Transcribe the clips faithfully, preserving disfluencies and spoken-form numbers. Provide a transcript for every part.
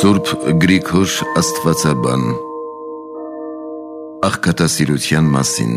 Սուրբ Գրիգոր Աստվածաբան Աղքատասիրության մասին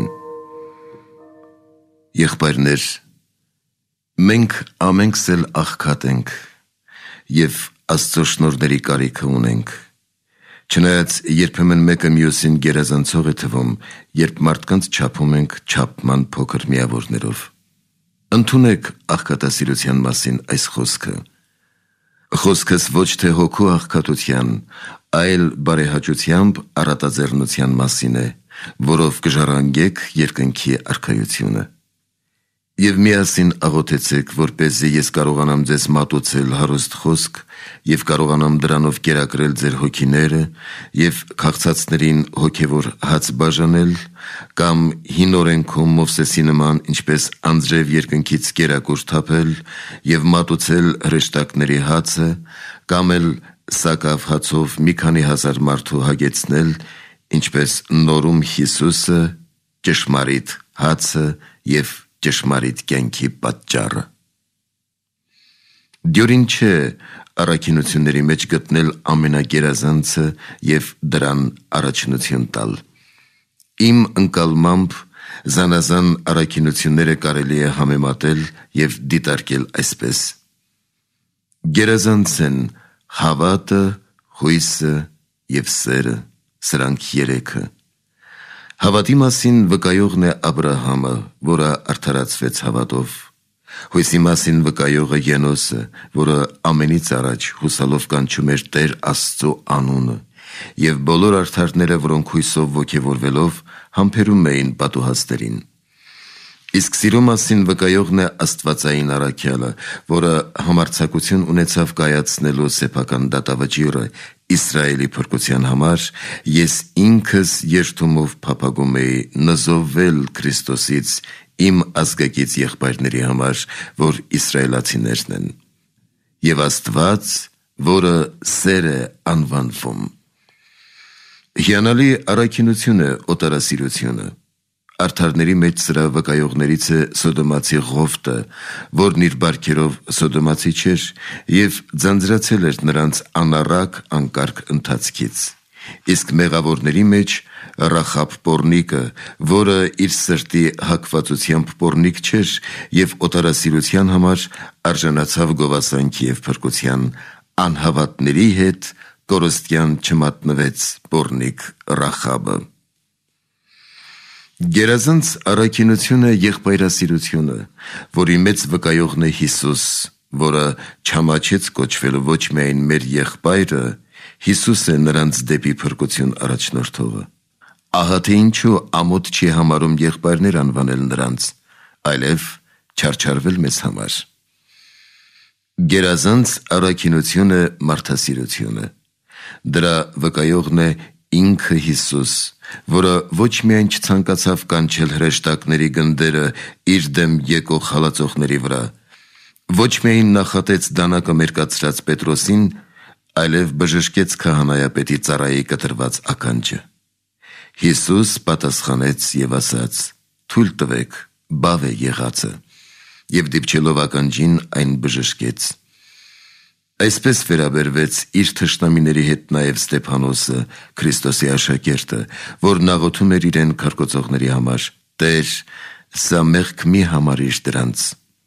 Եղբայրներ, մենք ամենքս էլ աղքատ ենք և Աստծո շնորհների կարիքը ունենք։ Չնայած երբեմն մեկը մյուսին գերազանցող է թվում, երբ մարդկանց չափում ենք չափման փոքր միավորներով։ Ընդունեք աղքատասիրության մասին այս խոսքը։ Խոսքս ոչ թե հոգու աղքատության, այլ բարեհաճությամբ առատաձեռնության մասին է, որով կժառանգեք երկնքի արքայությունը։ Եվ միասին աղոթեցեք, որպեսզի ես կարողանամ ձեզ մատուցել հարուստ խոսք և կարողանամ դրանով կերակրել ձեր հոգիները և քաղցածներին հոգևոր հաց բաժանել, կամ հին օրենքում Մովսեսի նման ինչպես անձրև երկնքից կերակուր թափել և մատուցել հրեշտակների հացը, կամ էլ սակավ հացով մի քանի հազար մարդու հագեցնել, ինչպես նորում Հիսուսը, ճշմարիտ հացը և ճշմարիտ կյանքի պատճառը։ Դյուրին չէ առաքինությունների մեջ գտնել ամենագերազանցը և դրան առաջնություն տալ։ Իմ ընկալմամբ զանազան առաքինությունները կարելի է համեմատել և դիտարկել այսպես. գերազանց են հավատը, հույսը և սերը, սրանք երեքը։ Հավատի մասին վկայողն է Աբրահամը, որը արդարացվեց հավատով։ Հույսի մասին վկայողը Ենոսը, որը ամենից առաջ հուսալով կանչում էր Տեր Աստծո անունը, և բոլոր արդարները, որոնք հույսով ոգևորվելով համբերում էին պատուհասներին։ Իսկ սիրո մասին վկայողն է Աստվածային առաքյալը, որը համարձակություն ունեցավ կայացնելու սեփական դատավճիռը Իսրայելի փրկության համար, ես ինքս երդումով փափագում էի նզովվել Քրիստոսից իմ ազգակից եղբայրների համար, որ իսրայելացիներն են, և Աստված, որը սեր է անվանվում։ Հիանալի առաքինություն է օտարասիրությունը։ Արդարների մեջ սրա վկայողներից է Սոդոմացի Ղովտը, որն իր բարքերով Սոդոմացի չէր և ձանձրացել էր նրանց անառակ անկարգ ընթացքից։ Իսկ մեղավորների մեջ Ռախաբ պոռնիկը, որը իր սրտի հակվածությամբ պոռնիկ չէր և օտարասիրության համար արժանացավ գովասանքի և փրկության, անհավատների հետ կորստյան չմատնվեց պոռնիկ Ռախաբը։ Գերազանց առաքինությունը եղբայրասիրությունը, որի մեծ վկայողն է Հիսուս, որը չամաչեց կոչվելու ոչ միայն մեր եղբայրը, Հիսուս է նրանց դեպի փրկություն առաջնորդողը։ Ահա թե ինչու ամոթ չի համարում եղբայրներ անվանել նրանց, այլև չարչարվել մեզ համար։ Գերազանց առաքինությունը մարդասիրությունը։ Դրա վկայողն է ինքը Հիսուս, որը ոչ միայն չցանկացավ կանչել հրեշտակների գնդերը իր դեմ եկող հալածողների վրա, ոչ միայն նախատեց դանակը մերկացրած Պետրոսին, այլև բժշկեց քահանայապետի ծառայի կտրված ականջը։ Հիսուս պատասխանեց և ասաց. «Թույլ տվեք, բավ է եղածը», և դիպչելով ականջին այն բժշկեց։ Այսպես վերաբերվեց իր թշնամիների հետ նաև Ստեփանոսը, Քրիստոսի աշակերտը, որն աղոթում էր իրեն քարկոծողների համար. «Տեր, սա մեղք մի համարիր դրանց»։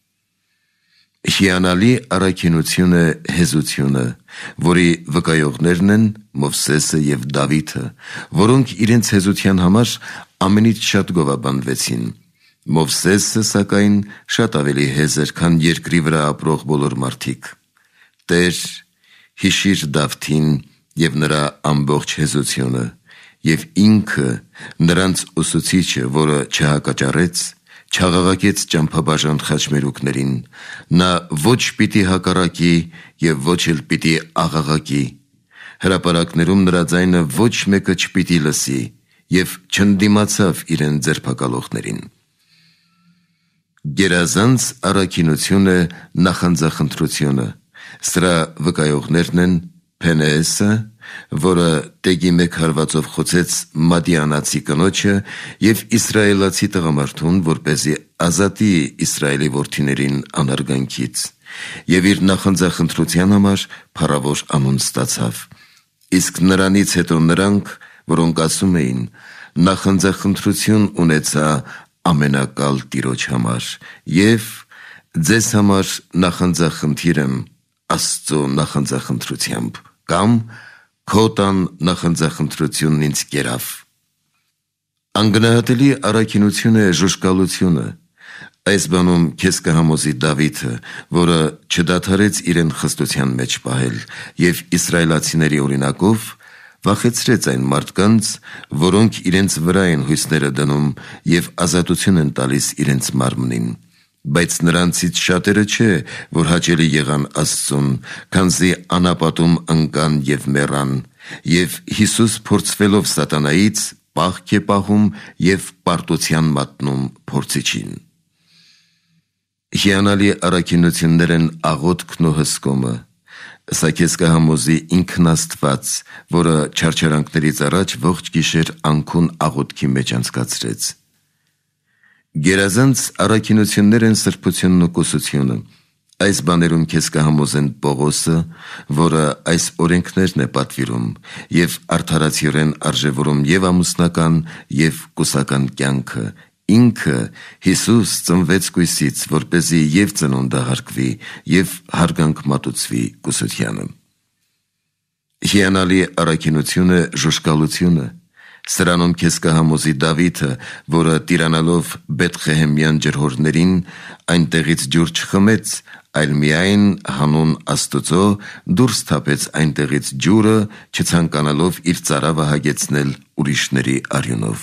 Հիանալի առաքինություն է հեզությունը, որի վկայողներն են Մովսեսը և Դավիթը, որոնք իրենց հեզության համար ամենից շատ գովաբանվեցին։ Մովսեսը, սակայն, շատ ավելի հեզր, քան երկրի վրա ապրող բոլոր մարդիկ։ Տեր, հիշիր Դավթին և նրա ամբողջ հեզությունը, և ինքը, նրանց ուսուցիչը, որը չհակաճառեց, չաղաղակեց ճամփաբաժան խաչմերուկներին, նա ոչ պիտի հակառակի և ոչ էլ պիտի աղաղակի, հրապարակներում նրա ձայնը ոչ մեկը չպիտի լսի, և չընդդիմացավ իրեն ձերբակալողներին։ Գերազանց առաքինություն է նախանձախնդրությունը։ Սրա վկայողներն են Փենեեսը, որը տեգի մեկ հարվածով խոցեց մադիանացի կնոջը և իսրայելացի տղամարդուն, որպեսզի ազատի Իսրայելի որդիներին անարգանքից, և իր նախանձախնդրության համար փառավոր անուն ստացավ, Իսկ նրանից հետո նրանք, որոնք ասում էին, նախանձախնդրություն ունեցա ամենակալ Տիրոջ համար, և ձեզ համար նախանձախնդիր եմ Աստծո նախանձախնդրությամբ, կամ քո տան նախանձախնդրությունն ինձ կերավ։ Անգնահատելի առաքինություն է ժուժկալությունը։ Այս բանում քեզ կհամոզի Դավիթը, որը չդադարեց իրեն խստության մեջ պահել և իսրայելացիների օրինակով վախեցրեց այն մարդկանց, որոնք իրենց վրա են հույսները դնում և ազատություն են տալիս իրենց մարմնին, բայց նրանցից շատերը չէ, որ հաճելի եղան Աստծուն, քանզի անապատում ընկան և մեռան, և Հիսուս փորձվելով սատանայից պահք է պահում և պարտության մատնում փորձիչին։ Հիանալի առաքինություններ են աղոթքն ու հսկումը։ Սա քեզ կհամոզի ինքն Աստված, որը չարչարանքներից առաջ ողջ գիշեր անքուն աղոթքի մեջ անցկացրեց։ Գերազանց առաքինություններ են սրբությունն ու կուսությունը։ Այս բաներում քեզ կհամոզեն Պողոսը, որը այս օրենքներն է պատվիրում և արդարացիորեն արժևորում և ամուսնական, և կուսական կյանքը, ինքը Հիսուս ծնվեց կույսից, որպեսզի և ծնունդը հարգվի, և հարգանք մատուցվի կուսությանը։ Հիանալի առաքինություն է ժուժկալությունը։ Սրանում քեզ կհամոզի Դավիթը, որը տիրանալով Բեթղեհեմյան ջրհորներին այնտեղից ջուր չխմեց, այլ միայն հանուն Աստծո դուրս թափեց այնտեղից ջուրը, չցանկանալով իր ծարավը հագեցնել ուրիշների արյունով։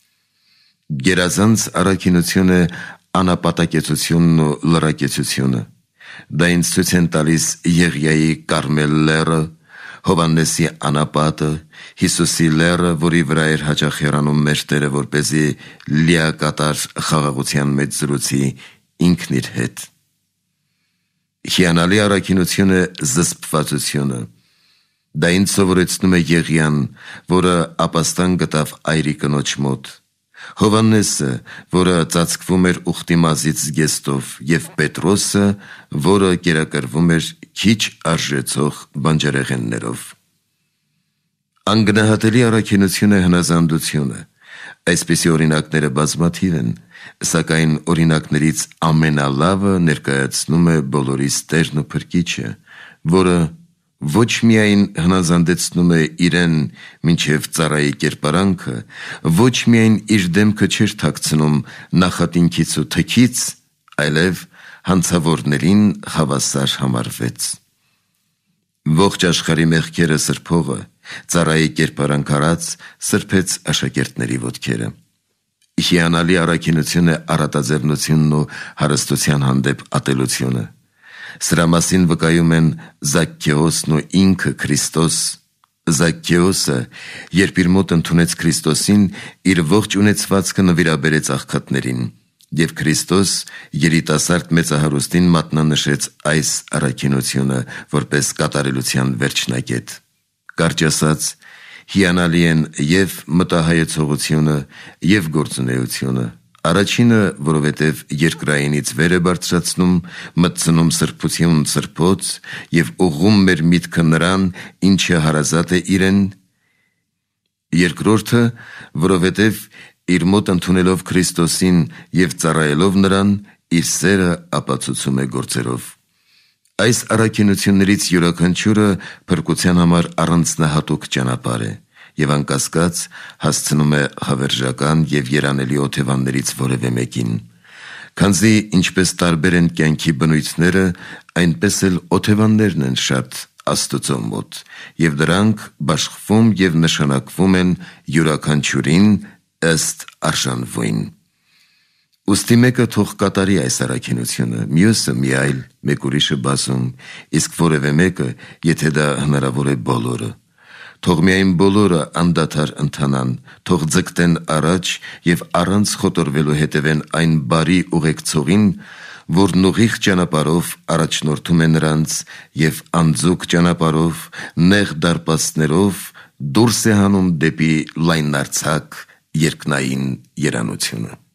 Գերազանց առաքինություն է անապատակեցությունն ու լրակեցությունը։ Դա ինձ ցույց են տալիս Եղիայի Կարմել լեռը, Հովհաննեսի անապատը, Հիսուսի լեռը, որի վրա էր հաճախ հեռանում մեր Տերը, որպեսզի լիակատար խաղաղության մեջ զրուցի ինքն իր հետ։ Հիանալի առաքինություն է զսպվածությունը։ Դա ինձ սովորեցնում է Եղիան, որը ապաստան գտավ այրի կնոջ մոտ, Հովհաննեսը, որը ծածկվում էր ուխտի մազից զգեստով, և Պետրոսը, որը կերակրվում էր քիչ արժեցող բանջարեղեններով։ Անգնահատելի առաքինություն է հնազանդությունը։ Այսպիսի օրինակները բազմաթիվ են, սակայն օրինակներից ամենալավը ներկայացնում է բոլորիս Տերն ու Փրկիչը, որը ոչ միայն հնազանդեցնում է իրեն մինչև ծառայի կերպարանքը, ոչ միայն իր դեմքը չէր թաքցնում նախատինքից ու թքից, այլև հանցավորներին հավասար համարվեց։ Ողջ աշխարհի մեղքերը սրբողը, ծառայի կերպարանք արած, սրբեց աշակերտների ոտքերը։ Հիանալի առաքինություն է առատաձեռնությունն ու հարստության հանդեպ ատելությունը։ Սրա մասին վկայում են Զաքքեոսն ու ինքը Քրիստոս։ Զաքքեոսը, երբ իր մոտ ընդունեց Քրիստոսին, իր ողջ ունեցվածքը նվիրաբերեց աղքատներին, և Քրիստոս երիտասարդ մեծահարուստին մատնանշեց այս առաքինությունը որպես կատարելության վերջնակետ։ Կարճ ասած, հիանալի են և մտահայեցողությունը, և գործունեությունը։ Առաջինը, որովհետև երկրայինից վեր է բարձրացնում, մտցնում սրբություն սրբոց և ուղղում մեր միտքը նրան, ինչը հարազատ է իրեն։ Երկրորդը, որովհետև իր մոտ ընդունելով Քրիստոսին և ծառայելով նրան, իր սերը ապացուցում է գործերով։ Այս առաքինություններից յուրաքանչյուրը փրկության համար առանձնահատուկ ճանապարհ է և անկասկած հասցնում է հավերժական և երանելի օթևաններից որևէ մեկին։ Քանզի ինչպես տարբեր են կյանքի բնույթները, այնպես էլ օթևաններն են շատ Աստծո մոտ, և դրանք բաշխվում և նշանակվում են յուրաքանչյուրին ըստ արժանվույն։ Ուստի մեկը թող կատարի այս առաքինությունը, մյուսը մի այլ, մեկ ուրիշը բացում, իսկ որևէ մեկը, եթե դա հնարավոր է, բոլորը։ Թող միայն բոլորը անդադար ընթանան, թող ձգտեն առաջ և առանց խոտորվելու հետևեն այն բարի ուղեկցողին, որն ուղիղ ճանապարհով առաջնորդում է նրանց և անձուկ ճանապարհով, նեղ դարպասներով դուրս է հանում դեպի լայնարձակ երկնային երանությունը։